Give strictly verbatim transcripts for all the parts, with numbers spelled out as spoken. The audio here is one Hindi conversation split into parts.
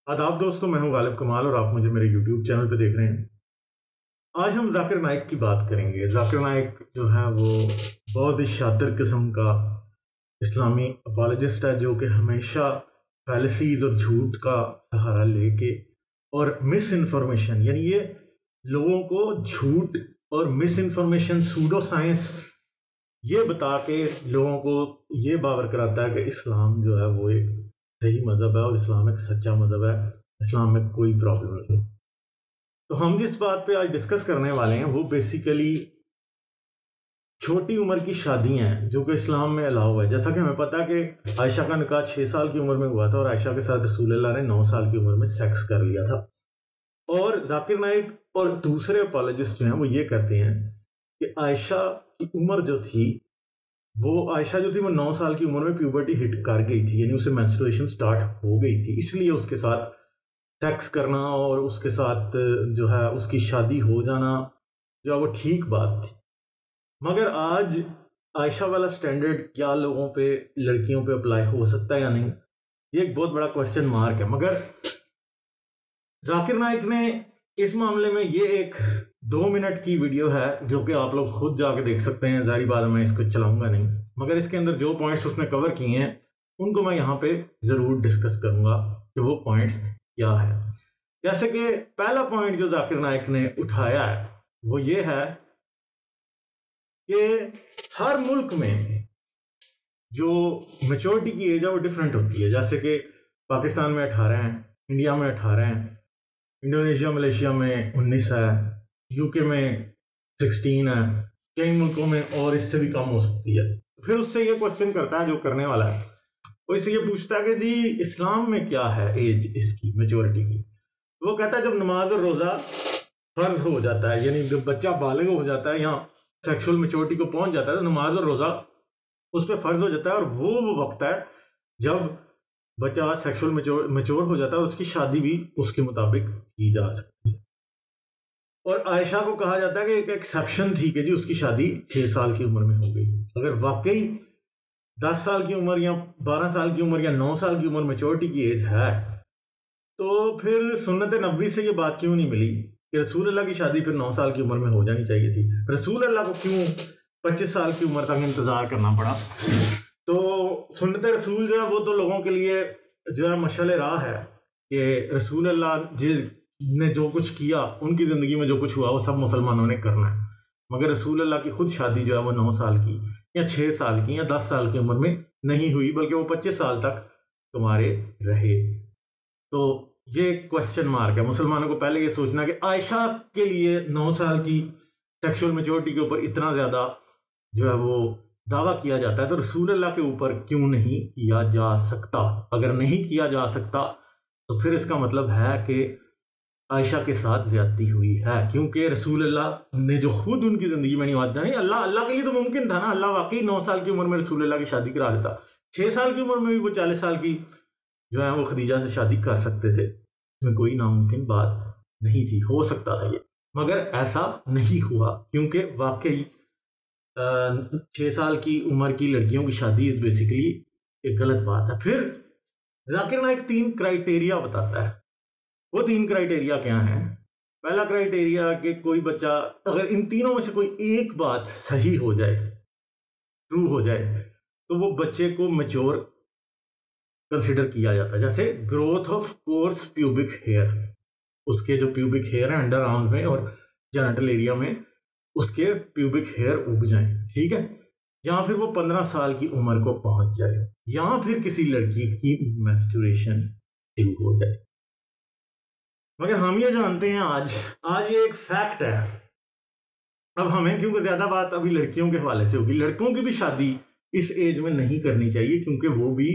आदाब दोस्तों, मैं हूं गालिब कमाल और आप मुझे मेरे यूट्यूब चैनल पे देख रहे हैं। आज हम जाकिर नाइक की बात करेंगे। जाकिर नाइक जो है वो बहुत ही शातिर किस्म का इस्लामी अपॉलोजिस्ट है, जो कि हमेशा फैलेसीज और झूठ का सहारा लेके और मिस इन्फॉर्मेशन, यानी ये लोगों को झूठ और मिस इन्फॉर्मेशन, सूडो साइंस ये बता के लोगों को ये बावर कराता है कि इस्लाम जो है वो एक सही मज़हब है और इस्लाम एक सच्चा मज़हब है, इस्लाम में कोई प्रॉब्लम नहीं है। तो हम जिस बात पे आज डिस्कस करने वाले हैं वो बेसिकली छोटी उम्र की शादियां हैं जो कि इस्लाम में अलाउ है। जैसा कि हमें पता है कि आयशा का निकाह छः साल की उम्र में हुआ था और आयशा के साथ रसूलुल्लाह ने नौ साल की उम्र में सेक्स कर लिया था। और जाकिर नाइक और दूसरे अपॉलोजिस्ट जो हैं वो ये कहते हैं कि आयशा की उम्र जो थी वो आयशा जो थी वो नौ साल की उम्र में प्यूबर्टी हिट कर गई थी, यानी उसे मेंस्ट्रुएशन स्टार्ट हो गई थी, इसलिए उसके साथ सेक्स करना और उसके साथ जो है उसकी शादी हो जाना जो है वो ठीक बात थी। मगर आज आयशा वाला स्टैंडर्ड क्या लोगों पे, लड़कियों पे अप्लाई हो सकता है या नहीं, ये एक बहुत बड़ा क्वेश्चन मार्क है। मगर जाकिर नाइक ने इस मामले में ये एक दो मिनट की वीडियो है जो कि आप लोग खुद जाके देख सकते हैं। जारी बात है, मैं इसको चलाऊंगा नहीं, मगर इसके अंदर जो पॉइंट्स उसने कवर किए हैं उनको मैं यहाँ पे जरूर डिस्कस करूंगा कि वो पॉइंट्स क्या है। जैसे कि पहला पॉइंट जो जाकिर नाइक ने उठाया है वो ये है कि हर मुल्क में जो मेच्योरिटी की एज है वो डिफरेंट होती है। जैसे कि पाकिस्तान में अठारह है, इंडिया में अठारह है, इंडोनेशिया मलेशिया में उन्नीस है, यूके में सोलह है, कई मुल्कों में और इससे भी कम हो सकती है। फिर उससे ये क्वेश्चन करता है जो करने वाला है, वो इससे ये पूछता है कि जी इस्लाम में क्या है एज इसकी मेच्योरिटी की। वो कहता है जब नमाज और रोजा फर्ज हो जाता है, यानी जब बच्चा बालिग हो जाता है या सेक्सुअल मेच्योरिटी को पहुंच जाता है तो नमाज और रोजा उस पर फर्ज हो जाता है, और वो वो वक्त है जब बच्चा सेक्सुअल मेच्योर मेच्योर हो जाता है और उसकी शादी भी उसके मुताबिक की जा सकती है। और आयशा को कहा जाता है कि एक एक्सेप्शन थी कि जी उसकी शादी छह साल की उम्र में हो गई। अगर वाकई दस साल की उम्र या बारह साल की उम्र या नौ साल की उम्र मेच्योरिटी की एज है तो फिर सुन्नत नबी से ये बात क्यों नहीं मिली कि रसूल अल्लाह की शादी फिर नौ साल की उम्र में हो जानी चाहिए थी? रसूल अल्लाह को क्यों पच्चीस साल की उम्र तक इंतजार करना पड़ा? तो सुन्नत रसूल जो है वो तो लोगों के लिए जो है मशाल राह है कि रसूल अल्लाह जिस ने जो कुछ किया, उनकी ज़िंदगी में जो कुछ हुआ वो सब मुसलमानों ने करना है। मगर रसूल अल्लाह की खुद शादी जो है वो नौ साल की या छः साल की या दस साल की उम्र में नहीं हुई, बल्कि वो पच्चीस साल तक तुम्हारे रहे। तो ये क्वेश्चन मार्क है। मुसलमानों को पहले ये सोचना कि आयशा के लिए नौ साल की सेक्सुअल मेच्योरिटी के ऊपर इतना ज़्यादा जो है वो दावा किया जाता है, तो रसूल अल्लाह के ऊपर क्यों नहीं किया जा सकता? अगर नहीं किया जा सकता तो फिर इसका मतलब है कि आयशा के साथ ज्यादती हुई है, क्योंकि रसूल अल्लाह ने जो खुद उनकी जिंदगी में नहीं हुआ नहीं, अल्लाह अल्लाह के लिए तो मुमकिन था ना। अल्लाह वाकई नौ साल की उम्र में रसूल अल्लाह की शादी करा देता, छह साल की उम्र में भी वो चालीस साल की जो है वो खदीजा से शादी कर सकते थे, इसमें कोई नामुमकिन बात नहीं थी, हो सकता था ये। मगर ऐसा नहीं हुआ क्योंकि वाकई छह साल की उम्र की लड़कियों की शादी इज बेसिकली एक गलत बात है। फिर जाकिर नाइक तीन क्राइटेरिया बताता है। वो तीन क्राइटेरिया क्या है? पहला क्राइटेरिया कि कोई बच्चा, अगर इन तीनों में से कोई एक बात सही हो जाए, ट्रू हो जाए, तो वो बच्चे को मैच्योर कंसिडर किया जाता है। जैसे growth of course pubic hair, उसके जो प्यूबिक हेयर है अंडर आर्म में और जेनिटल एरिया में, उसके प्यूबिक हेयर उग जाए, ठीक है, या फिर वो पंद्रह साल की उम्र को पहुंच जाए, या फिर किसी लड़की की मेंस्ट्रुएशन शुरू हो जाए। मगर हम ये जानते हैं आज आज ये एक फैक्ट है। अब हमें, क्योंकि ज्यादा बात अभी लड़कियों के हवाले से होगी, लड़कों की भी शादी इस एज में नहीं करनी चाहिए, क्योंकि वो भी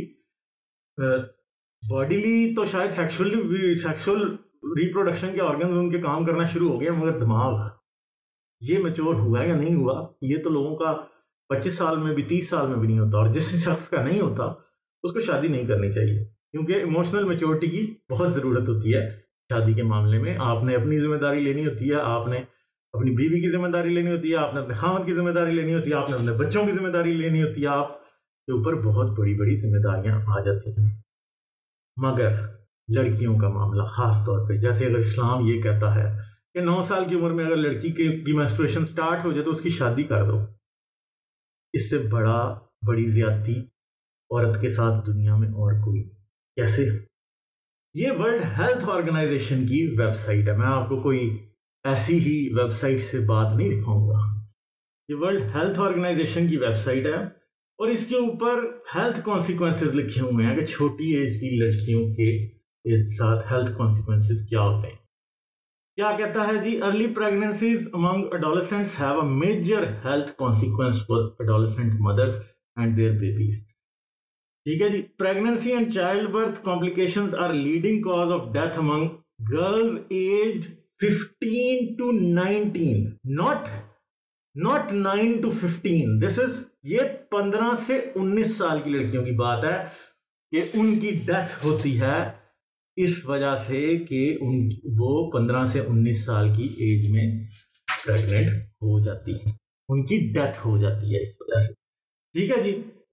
बॉडीली तो शायद सेक्सुअल सेक्सुअल रिप्रोडक्शन के ऑर्गन उनके काम करना शुरू हो गए, मगर दिमाग ये मैच्योर हुआ या नहीं हुआ, ये तो लोगों का पच्चीस साल में भी, तीस साल में भी नहीं होता। और जिस शख्स का नहीं होता उसको शादी नहीं करनी चाहिए, क्योंकि इमोशनल मैच्योरिटी की बहुत ज़रूरत होती है शादी के मामले में। आपने अपनी जिम्मेदारी लेनी होती है, आपने अपनी बीवी की जिम्मेदारी लेनी होती है, आपने अपने खामद की जिम्मेदारी लेनी होती है, आपने अपने बच्चों की जिम्मेदारी लेनी होती है, आपके ऊपर बहुत बड़ी बड़ी जिम्मेदारियां आ जाती हैं। मगर लड़कियों का मामला खास तौर पे, जैसे अगर इस्लाम ये कहता है कि नौ साल की उम्र में अगर लड़की के की मेंस्ट्रुएशन स्टार्ट हो जाए तो उसकी शादी कर दो, इससे बड़ा बड़ी ज्यादती औरत के साथ दुनिया में और कोई कैसे। ये वर्ल्ड हेल्थ ऑर्गेनाइजेशन की वेबसाइट है, मैं आपको कोई ऐसी ही वेबसाइट से बात नहीं दिखाऊंगा। ये वर्ल्ड हेल्थ ऑर्गेनाइजेशन की वेबसाइट है और इसके ऊपर हेल्थ कॉन्सिक्वेंसेस लिखे हुए हैं कि छोटी एज की लड़कियों के साथ हेल्थ कॉन्सिक्वेंसेस क्या होते हैं। क्या कहता है जी, early pregnancies among adolescents have a major health consequence for adolescent mothers and their babies. ठीक है जी, pregnancy and child birth complications are leading cause of death among girls aged fifteen to nineteen, not not nine to fifteen, this is, ये पंद्रह से उन्नीस साल की लड़कियों की बात है कि उनकी डेथ होती है इस वजह से कि उन वो पंद्रह से उन्नीस साल की एज में प्रेग्नेंट हो जाती है, उनकी डेथ हो जाती है इस वजह से। ठीक है जी,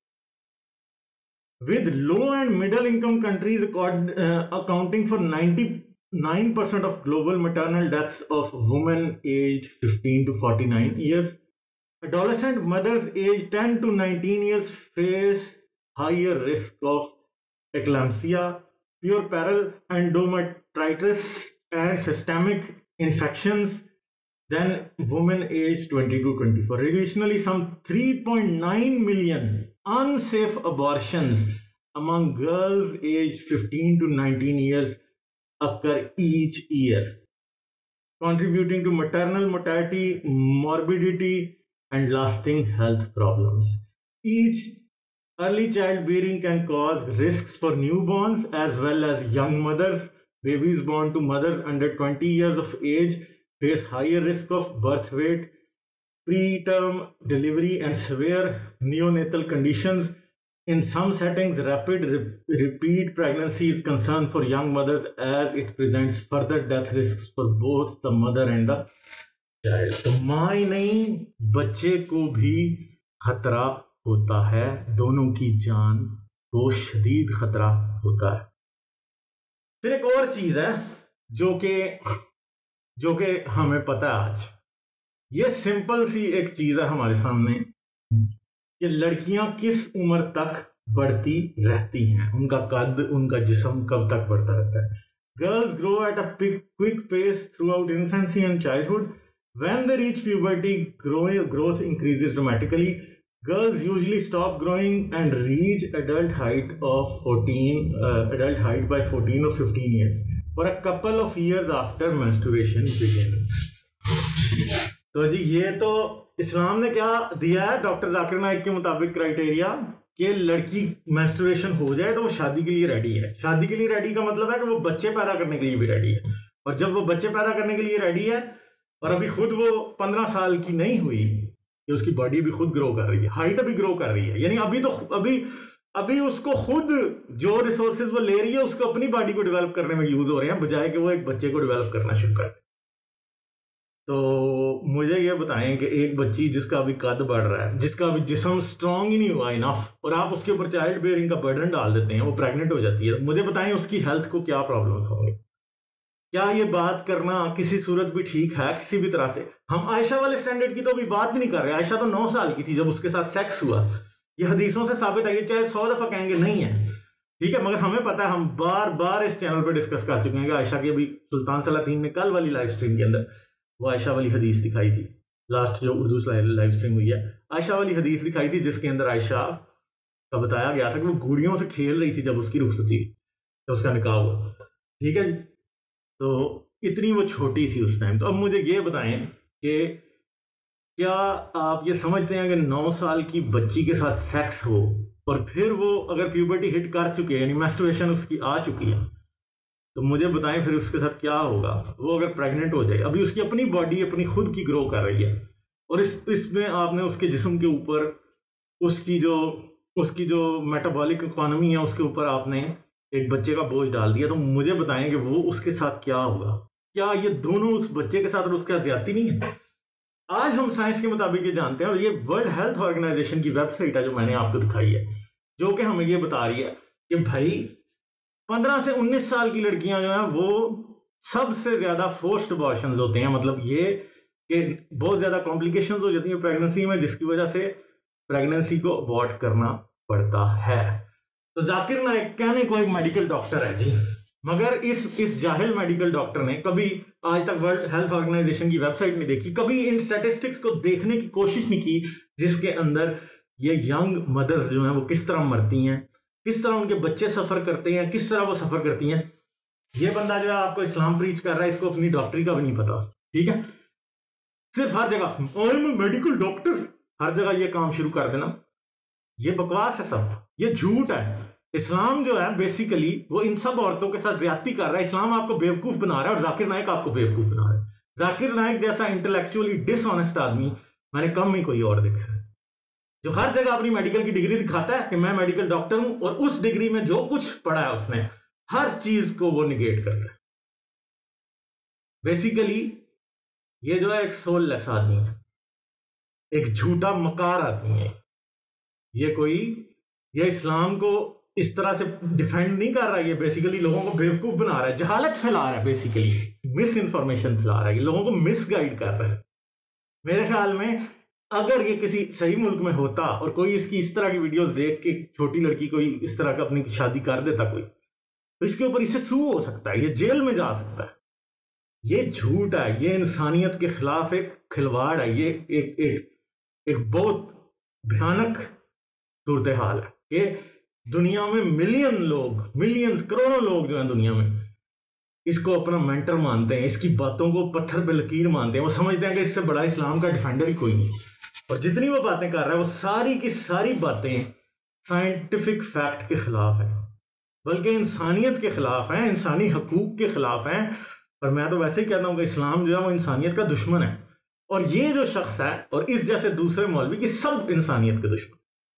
with low and middle income countries accord, uh, accounting for ninety-nine percent of global maternal deaths of women aged fifteen to forty-nine years, adolescent mothers aged ten to nineteen years face higher risk of eclampsia, puerperal endometritis and systemic infections than women aged twenty to twenty-four. Additionally, some three point nine million unsafe abortions among girls aged fifteen to nineteen years occur each year, contributing to maternal mortality, morbidity, and lasting health problems. Each early childbearing can cause risks for newborns as well as young mothers. Babies born to mothers under twenty years of age face higher risk of birth weight, preterm delivery, and severe neonatal conditions. In some settings, rapid re- repeat pregnancy is concern for young mothers as it presents further death risks for both the mother and the child. तो माँ ही नहीं, बच्चे को भी खतरा होता है, दोनों की जान को शदीद खतरा होता है। फिर एक और चीज है जो कि जो कि हमें पता है आज, ये सिंपल सी एक चीज है हमारे सामने कि लड़कियां किस उम्र तक बढ़ती रहती हैं, उनका कद, उनका जिस्म कब तक बढ़ता रहता है। Girls grow at a quick pace throughout infancy and childhood. When they reach puberty, growing, growth increases dramatically. Girls usually stop growing and reach adult height of fourteen, uh, adult height by fourteen or fifteen years, for a couple of years after menstruation begins. तो जी ये तो इस्लाम ने क्या दिया है डॉक्टर जाकिर नाइक के मुताबिक क्राइटेरिया कि लड़की मेंस्ट्रुएशन हो जाए तो वो शादी के लिए रेडी है। शादी के लिए रेडी का मतलब है कि वो बच्चे पैदा करने के लिए भी रेडी है, और जब वो बच्चे पैदा करने के लिए रेडी है और अभी खुद वो पंद्रह साल की नहीं हुई कि उसकी बॉडी भी खुद ग्रो कर रही है, हाइट भी ग्रो कर रही है, यानी अभी तो अभी अभी उसको खुद जो रिसोर्सेज वो ले रही है उसको अपनी बॉडी को डेवलप करने में यूज हो रहे हैं, बजाय कि वो एक बच्चे को डेवलप करना शुरू कर। तो मुझे ये बताएं कि एक बच्ची जिसका अभी कद बढ़ रहा है, जिसका अभी जिस्म स्ट्रांग ही नहीं हुआ इनफ, और आप उसके ऊपर चाइल्ड बेयरिंग का बर्डन डाल देते हैं, वो प्रेग्नेंट हो जाती है, मुझे बताएं उसकी हेल्थ को क्या प्रॉब्लम्स होंगे। क्या ये बात करना किसी सूरत भी ठीक है किसी भी तरह से? हम आयशा वाले स्टैंडर्ड की तो अभी बात ही नहीं कर रहे। आयशा तो नौ साल की थी जब उसके साथ सेक्स हुआ, ये हदीसों से साबित है, ये चाहे सौ दफा कहेंगे नहीं है, ठीक है, मगर हमें पता है, हम बार बार इस चैनल पर डिस्कस कर चुके हैं कि आयशा की, अभी सुल्तान सलातीन ने कल वाली लाइव स्ट्रीम के अंदर वो आयशा वाली हदीस दिखाई थी, लास्ट जो उर्दू लाइव स्ट्रीम हुई है, आयशा वाली हदीस दिखाई थी जिसके अंदर आयशा का बताया गया था कि वो घोड़ियों से खेल रही थी जब उसकी रुखसती, जब उसका निकाह हुआ, ठीक है जी। तो इतनी वो छोटी थी उस टाइम। तो अब मुझे ये बताएं कि क्या आप ये समझते हैं कि नौ साल की बच्ची के साथ सेक्स हो और फिर वो अगर प्यूबर्टी हिट कर चुके हैं, यानी मेंस्ट्रुएशन उसकी आ चुकी है, तो मुझे बताएं फिर उसके साथ क्या होगा? वो अगर प्रेग्नेंट हो जाए, अभी उसकी अपनी बॉडी अपनी खुद की ग्रो कर रही है, और इस इसमें आपने उसके जिस्म के ऊपर उसकी जो उसकी जो मेटाबॉलिक इकोनॉमी है उसके ऊपर आपने एक बच्चे का बोझ डाल दिया, तो मुझे बताएं कि वो उसके साथ क्या होगा? क्या ये दोनों उस बच्चे के साथ और उसका ज्यादती नहीं है? आज हम साइंस के मुताबिक ये जानते हैं, और ये वर्ल्ड हेल्थ ऑर्गेनाइजेशन की वेबसाइट है जो मैंने आपको दिखाई है, जो कि हमें ये बता रही है कि भाई पंद्रह से उन्नीस साल की लड़कियां जो हैं वो सबसे ज्यादा फोर्स्ड अबॉर्शंस होते हैं, मतलब ये कि बहुत ज्यादा कॉम्प्लिकेशंस हो जाती है प्रेगनेंसी में, जिसकी वजह से प्रेगनेंसी को अबॉर्ट करना पड़ता है। तो जाकिर नाइक कहने को एक मेडिकल डॉक्टर है जी, मगर इस इस जाहिल मेडिकल डॉक्टर ने कभी आज तक वर्ल्ड हेल्थ ऑर्गेनाइजेशन की वेबसाइट नहीं देखी, कभी इन स्टैटिस्टिक्स को देखने की कोशिश नहीं की जिसके अंदर ये यंग मदर्स जो हैं वो किस तरह मरती हैं, किस तरह उनके बच्चे सफर करते हैं, किस तरह वो सफर करती हैं। ये बंदा जो है आपको इस्लाम प्रीच कर रहा है, इसको अपनी डॉक्टरी का भी नहीं पता, ठीक है। सिर्फ हर जगह आई एम मेडिकल डॉक्टर, हर जगह ये काम शुरू कर देना, ये बकवास है सब, ये झूठ है। इस्लाम जो है बेसिकली वो इन सब औरतों के साथ ज्यादती कर रहा है। इस्लाम आपको बेवकूफ बना रहा है और जाकिर नाइक आपको बेवकूफ बना रहा है। जाकिर नाइक जैसा इंटेलेक्चुअली डिसऑनेस्ट आदमी मैंने कम ही कोई और देखा है, जो हर जगह अपनी मेडिकल की डिग्री दिखाता है कि मैं मेडिकल डॉक्टर हूं, और उस डिग्री में जो कुछ पढ़ा है उसने हर चीज को वो निगेट करता है। बेसिकली ये जो है एक सोललेस आदमी है, एक झूठा मकार आदमी है। ये कोई ये इस्लाम को इस तरह से डिफेंड नहीं कर रहा है, ये बेसिकली लोगों को बेवकूफ बना रहा है, जहालत फैला रहा है, बेसिकली मिस इंफॉर्मेशन फैला रहा है, लोगों को मिस गाइड कर रहा है। मेरे ख्याल में अगर ये किसी सही मुल्क में होता और कोई इसकी इस तरह की वीडियोस देख के छोटी लड़की कोई इस तरह का अपनी शादी कर देता कोई, तो इसके ऊपर इसे सू हो सकता है, ये जेल में जा सकता है। ये झूठ है, ये इंसानियत के खिलाफ एक खिलवाड़ है, ये एक एक एक बहुत भयानक सूरत हाल है कि दुनिया में मिलियन लोग, मिलियंस करोड़ों लोग जो हैं दुनिया में इसको अपना मेंटर मानते हैं, इसकी बातों को पत्थर पे लकीर मानते हैं। वो समझते हैं कि इससे बड़ा इस्लाम का डिफेंडर ही कोई नहीं, और जितनी वो बातें कर रहा है वो सारी की सारी बातें साइंटिफिक फैक्ट के खिलाफ है, बल्कि इंसानियत के खिलाफ है, इंसानी हकूक के खिलाफ है। और मैं तो वैसे ही कहता हूं कि इस्लाम जो है वो इंसानियत का दुश्मन है, और ये जो शख्स है और इस जैसे दूसरे मौलवी की सब इंसानियत के दुश्मन।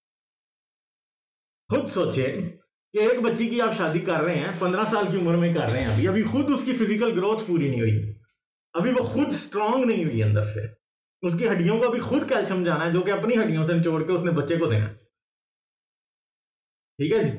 खुद सोचिए कि एक बच्ची की आप शादी कर रहे हैं, पंद्रह साल की उम्र में कर रहे हैं, अभी अभी खुद उसकी फिजिकल ग्रोथ पूरी नहीं हुई, अभी वो खुद स्ट्रांग नहीं हुई अंदर से, उसकी हड्डियों को अभी खुद कैल्शियम जाना है जो कि अपनी हड्डियों से निचोड़ के उसने बच्चे को देना, ठीक है जी।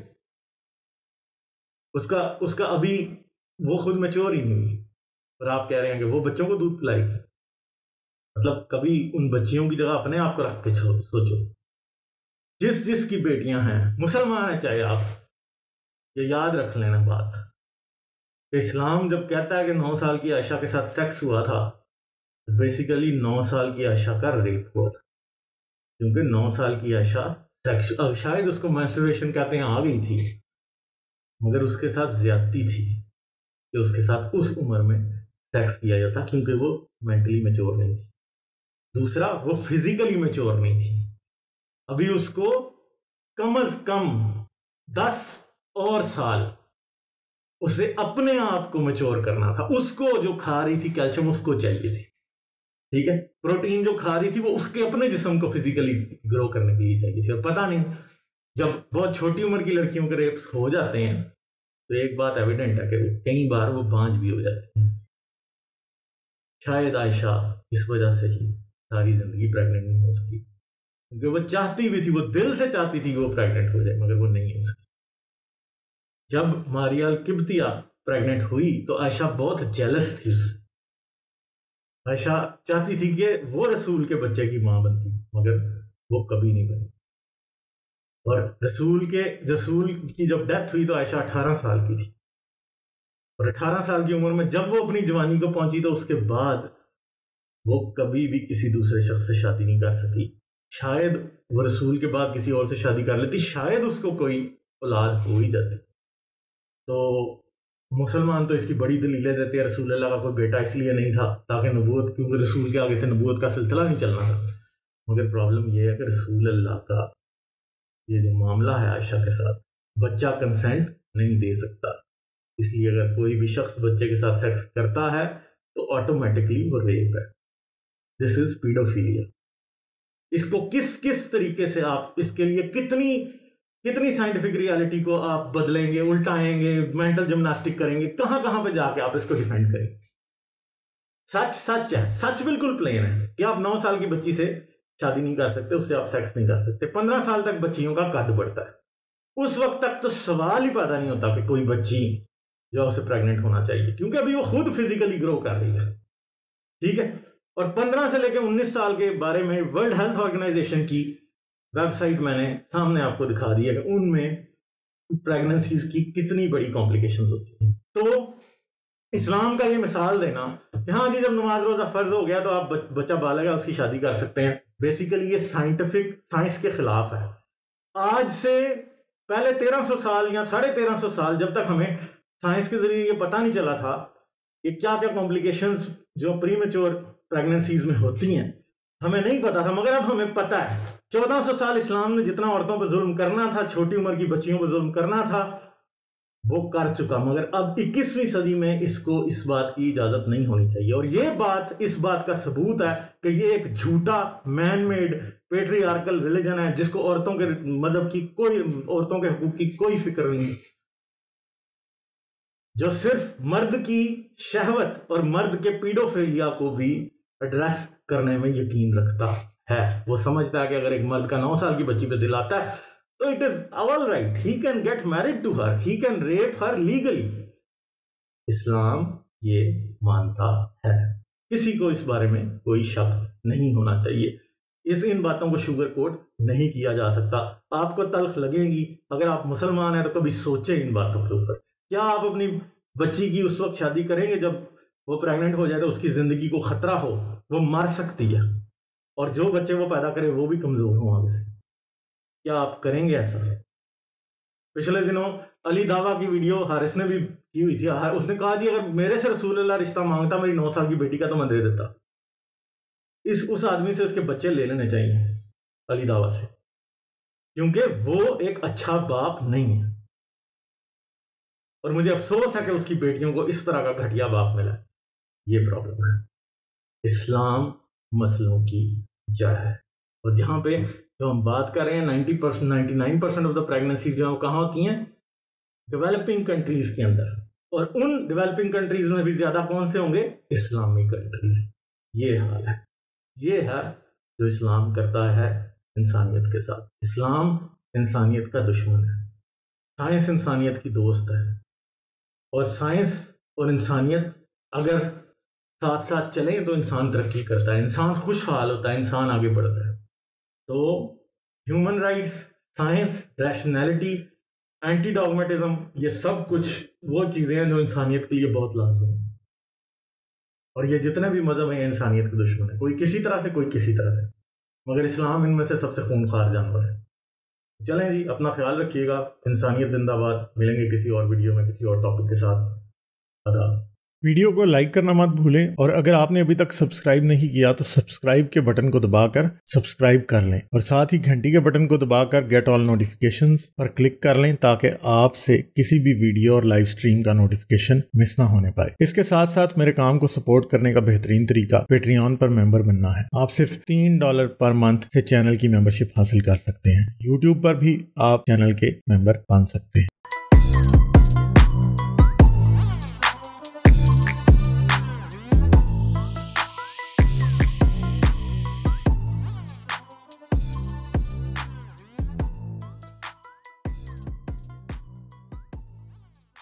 उसका उसका अभी वो खुद मैच्योर ही नहीं हुई, और आप कह रहे हैं कि वो बच्चों को दूध पिलाएगी। मतलब कभी उन बच्चियों की जगह अपने आप को रख के सोचो, जिस जिसकी बेटियां हैं, मुसलमान है चाहे आप, ये याद रख लेना बात। इस्लाम जब कहता है कि नौ साल की आयशा के साथ सेक्स हुआ था, तो बेसिकली नौ साल की आयशा का रेप हुआ था, क्योंकि नौ साल की आयशा सेक्स, शायद उसको मेंस्ट्रुएशन कहते हैं, आ गई थी, मगर उसके साथ ज्यादती थी कि उसके साथ उस उम्र में सेक्स किया जाता, क्योंकि वो मेंटली मैच्योर नहीं थी। दूसरा, वो फिजिकली मैच्योर नहीं थी, अभी उसको कम अज कम दस और साल उसे अपने आप को मैच्योर करना था। उसको जो खा रही थी कैल्शियम उसको चाहिए थी, ठीक है, प्रोटीन जो खा रही थी वो उसके अपने जिस्म को फिजिकली ग्रो करने के लिए चाहिए थी। और पता नहीं, जब बहुत छोटी उम्र की लड़कियों के रेप हो जाते हैं तो एक बात एविडेंट है कि कई बार वो बांझ भी हो जाती है। शायद आयशा इस वजह से ही सारी जिंदगी प्रेग्नेंट नहीं हो सकी, क्योंकि वो चाहती भी थी, वो दिल से चाहती थी कि वो प्रेग्नेंट हो जाए, मगर वो नहीं हो सकी। जब मारिया किब्तिया प्रेग्नेंट हुई तो आयशा बहुत जेलस थी उससे। आयशा चाहती थी कि वो रसूल के बच्चे की मां बनती, मगर वो कभी नहीं बनी। और रसूल के रसूल की जब डेथ हुई तो आयशा अठारह साल की थी, और अठारह साल की उम्र में जब वो अपनी जवानी को पहुंची तो उसके बाद वो कभी भी किसी दूसरे शख्स से शादी नहीं कर सकी। शायद वो रसूल के बाद किसी और से शादी कर लेती, शायद उसको कोई औलाद हो ही जाती। तो मुसलमान तो इसकी बड़ी दलीलें देते हैं, रसूल अल्लाह का कोई बेटा इसलिए नहीं था ताकि नबूवत, क्योंकि रसूल के आगे से नबूवत का सिलसिला नहीं चलना था। मगर प्रॉब्लम यह है कि रसूल अल्लाह का ये जो मामला है आयशा के साथ, बच्चा कंसेंट नहीं दे सकता, इसलिए अगर कोई भी शख्स बच्चे के साथ सेक्स करता है तो ऑटोमेटिकली वो रेप है। This is paedophilia. इसको किस किस तरीके से आप इसके लिए कितनी कितनी साइंटिफिक रियलिटी को आप बदलेंगे, उल्टाएंगे, मेंटल जिम्नास्टिक करेंगे, कहां कहां पे जाके आप इसको डिफेंड करेंगे। सच सच है, सच बिल्कुल प्लेन है कि आप नौ साल की बच्ची से शादी नहीं कर सकते, उससे आप सेक्स नहीं कर सकते। पंद्रह साल तक बच्चियों का कद बढ़ता है, उस वक्त तक तो सवाल ही पैदा नहीं होता कि कोई बच्ची जो है उसे प्रेग्नेंट होना चाहिए, क्योंकि अभी वो खुद फिजिकली ग्रो कर रही है, ठीक है। और पंद्रह से लेकर उन्नीस साल के बारे में वर्ल्ड हेल्थ ऑर्गेनाइजेशन की वेबसाइट मैंने सामने आपको दिखा दी है कि उनमें प्रेगनेंसीज की कितनी बड़ी कॉम्प्लिकेशंस होती हैं। तो इस्लाम का ये मिसाल देना कि हाँ जी, जब नमाज रोजा फर्ज हो गया तो आप बच्चा बालग है, उसकी शादी कर सकते हैं, बेसिकली ये साइंटिफिक साइंस के खिलाफ है। आज से पहले तेरह सौ साल या साढ़े तेरह सौ साल, जब तक हमें साइंस के जरिए ये पता नहीं चला था कि क्या क्या कॉम्प्लिकेशंस जो प्रीमेच्योर प्रेगनेंसीज में होती हैं, हमें नहीं पता था, मगर अब हमें पता है। चौदह सौ साल इस्लाम ने जितना औरतों पर जुल्म करना था, छोटी उम्र की बच्चियों पर जुल्म करना था, वो कर चुका। मगर अब इक्कीसवीं सदी में इसको इस बात की इजाजत नहीं होनी चाहिए। और ये बात इस बात का सबूत है कि ये एक झूठा मैन मेड पेट्रियार्कल रिलीजन है, जिसको औरतों के मजहब की कोई, औरतों के हकूक की कोई फिक्र नहीं, जो सिर्फ मर्द की शहवत और मर्द के पीडोफिलिया को भी एड्रेस करने में यकीन रखता है। वो समझता है कि अगर एक मर्द का नौ साल की बच्ची पे दिल आता है तो it is all right, he can get married to her, he can rape her legally. Islam ये मानता है, किसी को इस बारे में कोई शक नहीं होना चाहिए। इस इन बातों को शुगर कोट नहीं किया जा सकता। आपको तल्ख लगेगी, अगर आप मुसलमान हैं तो कभी सोचें इन बातों के ऊपर। क्या आप अपनी बच्ची की उस वक्त शादी करेंगे जब वो प्रेग्नेंट हो जाए तो उसकी जिंदगी को खतरा हो, वो मर सकती है, और जो बच्चे वो पैदा करे वो भी कमजोर हो आगे से? क्या आप करेंगे ऐसा? पिछले दिनों अली दावा की वीडियो हारिस ने भी की हुई थी। उसने कहा जी, अगर मेरे से रसूलुल्लाह रिश्ता मांगता मेरी नौ साल की बेटी का तो मैं दे देता। इस उस आदमी से उसके बच्चे ले लेने चाहिए, अली दावा से, क्योंकि वो एक अच्छा बाप नहीं है। और मुझे अफसोस है कि उसकी बेटियों को इस तरह का घटिया बाप मिला। ये प्रॉब्लम है। इस्लाम मसलों की जड़ है। और जहां पे जो हम बात कर रहे हैं, ninety percent ninety nine percent of the pregnancies जो कहाँ होती हैं? डेवलपिंग कंट्रीज के अंदर। और उन डेवलपिंग कंट्रीज में भी ज्यादा कौन से होंगे? इस्लामी कंट्रीज। ये हाल है। ये है जो इस्लाम करता है इंसानियत के साथ। इस्लाम इंसानियत का दुश्मन है, साइंस इंसानियत की दोस्त है। और साइंस और इंसानियत अगर साथ साथ चलें तो इंसान तरक्की करता है, इंसान खुशहाल होता है, इंसान आगे बढ़ता है। तो human rights, science, rationality, anti dogmatism, ये सब कुछ वो चीज़ें हैं जो इंसानियत के लिए बहुत लाजमी है। और ये जितने भी मजहब हैं इंसानियत के दुश्मन है, कोई किसी तरह से, कोई किसी तरह से, मगर इस्लाम इनमें से सबसे खूंखार जानवर है। चलें जी, अपना ख्याल रखिएगा। इंसानियत जिंदाबाद। मिलेंगे किसी और वीडियो में किसी और टॉपिक के साथ। अदा वीडियो को लाइक करना मत भूलें, और अगर आपने अभी तक सब्सक्राइब नहीं किया तो सब्सक्राइब के बटन को दबाकर सब्सक्राइब कर लें, और साथ ही घंटी के बटन को दबाकर गेट ऑल नोटिफिकेशंस पर क्लिक कर लें ताकि आपसे किसी भी वीडियो और लाइव स्ट्रीम का नोटिफिकेशन मिस ना होने पाए। इसके साथ साथ मेरे काम को सपोर्ट करने का बेहतरीन तरीका पेट्रियन पर मेंबर बनना है। आप सिर्फ तीन डॉलर पर मंथ से चैनल की मेंबरशिप हासिल कर सकते हैं। यूट्यूब पर भी आप चैनल के मेंबर बन सकते हैं।